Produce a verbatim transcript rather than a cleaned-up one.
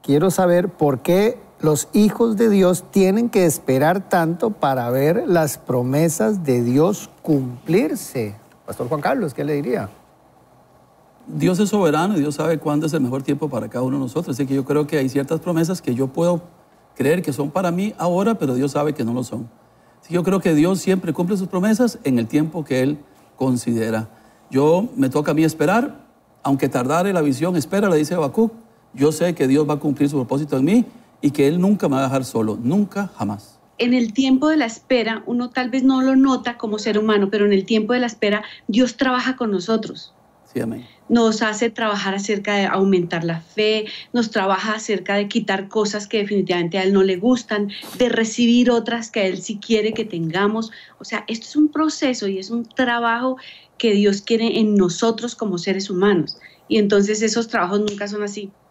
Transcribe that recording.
quiero saber por qué los hijos de Dios tienen que esperar tanto para ver las promesas de Dios cumplirse. Pastor Juan Carlos, ¿qué le diría? Dios es soberano y Dios sabe cuándo es el mejor tiempo para cada uno de nosotros. Así que yo creo que hay ciertas promesas que yo puedo creer que son para mí ahora, pero Dios sabe que no lo son. Así que yo creo que Dios siempre cumple sus promesas en el tiempo que Él considera. Yo me toca a mí esperar, aunque tardare la visión, espera, le dice Habacuc. Yo sé que Dios va a cumplir su propósito en mí y que Él nunca me va a dejar solo, nunca, jamás. En el tiempo de la espera, uno tal vez no lo nota como ser humano, pero en el tiempo de la espera, Dios trabaja con nosotros. Sí, amén. Nos hace trabajar acerca de aumentar la fe, nos trabaja acerca de quitar cosas que definitivamente a Él no le gustan, de recibir otras que Él sí quiere que tengamos. O sea, esto es un proceso y es un trabajo que Dios quiere en nosotros como seres humanos. Y entonces esos trabajos nunca son así.